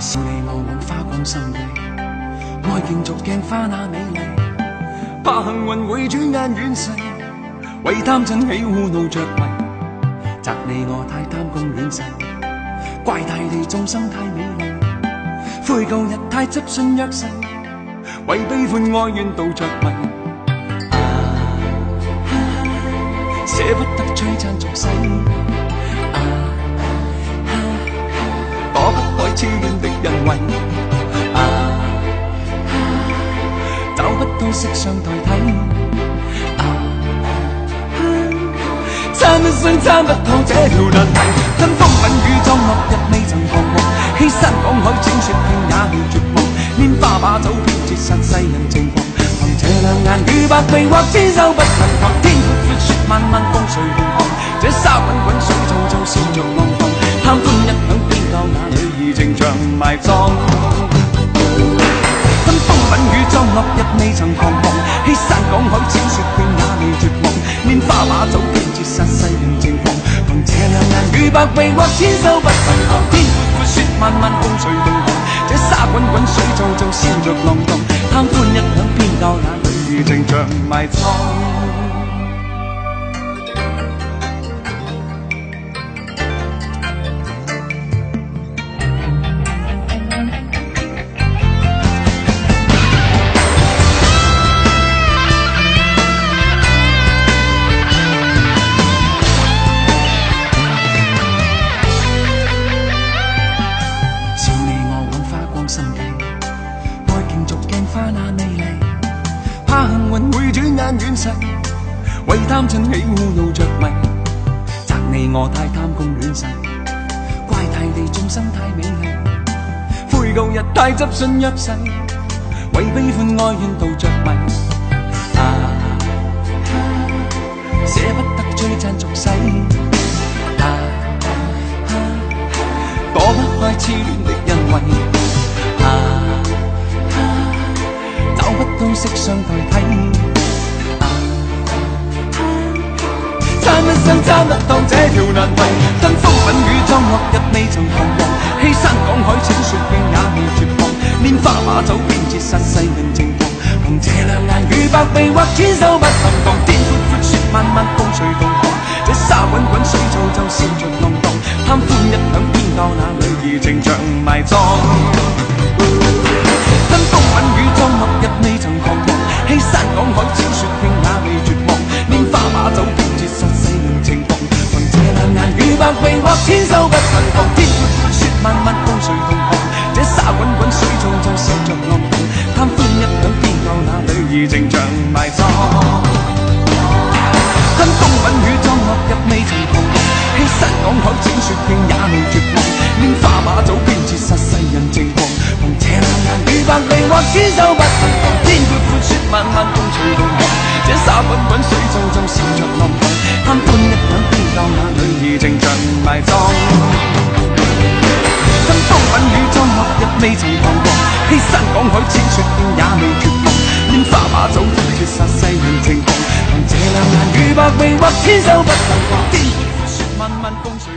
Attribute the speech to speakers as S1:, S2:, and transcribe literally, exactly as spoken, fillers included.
S1: 是你我枉花光心地，愛競逐鏡花那美麗，怕幸運會轉眼遠逝，為貪嗔喜惡怒着迷，責你我太貪功戀勢，怪大地眾生太美麗，悔舊日太執信約誓，為悲歡哀怨妒着迷，啊啊，捨不得璀璨俗世。躲不開痴戀的人為，啊啊，找不到色相代替，啊啊，參一生參不透這條難題，吞風吻雨裝落日未曾彷徨，欺山趕海踐雪徑也未絕望，拈花把酒偏折煞世人情狂，憑這兩眼與百臂或千手不能防，天闊闊雪漫漫風隨同航，這沙滾滾水皱皱笑着浪蕩，貪歡一晌偏教那女兒情長埋葬，吞風吻雨裝落日未曾彷徨，欺山趕海踐雪徑也未絕望，拈花把酒偏折煞世人情狂，憑這兩眼與百臂或千手不能防，天闊闊雪漫漫風隨同航，這沙滾滾水皱皱笑着浪蕩，貪歡一晌偏教那女兒情長埋葬。怕幸運會轉眼遠逝，為貪嗔喜惡怒着迷，責你我太貪功戀勢，怪大地眾生太美麗，悔舊日太執信約誓，為悲歡哀怨妒着迷，啊啊，捨不得璀璨俗世，啊啊，躲不開痴戀的人為，啊啊，找不到色相代替，啊啊，參一生參不透這條難題，吞風吻雨裝落日未曾彷徨，欺山趕海踐雪徑也未絕望，拈花把酒偏折煞世人情狂，憑這兩眼與百臂或千手不能防，天闊闊雪漫漫風隨同航，這沙滾滾水皱皱笑着浪蕩，貪歡一晌偏教那女兒情長埋葬，吞風吻雨裝落日未曾彷徨，欺山趕海踐雪徑也未絕望，拈花把酒偏折煞世人情狂，憑這兩眼與百臂或千手不能防，天闊闊雪漫漫風隨同航，這沙滾滾水皱皱笑着浪蕩，貪歡一晌偏教那女兒情長埋葬，吞風吻雨裝落日未曾彷徨，欺山趕海踐雪徑也未絕望，拈花把酒偏折煞世人情狂，憑這兩眼與百臂或千手不能防，天闊闊雪漫漫風隨同航，這沙滾滾水皱皱笑着浪蕩，貪歡一晌偏教那女兒情長埋葬，吞風吻雨裝落日未曾彷徨，欺山趕海踐雪徑也未絕望，拈花把酒偏折煞世人情狂，憑這兩眼與百臂或千手不能防，天闊闊雪漫漫風隨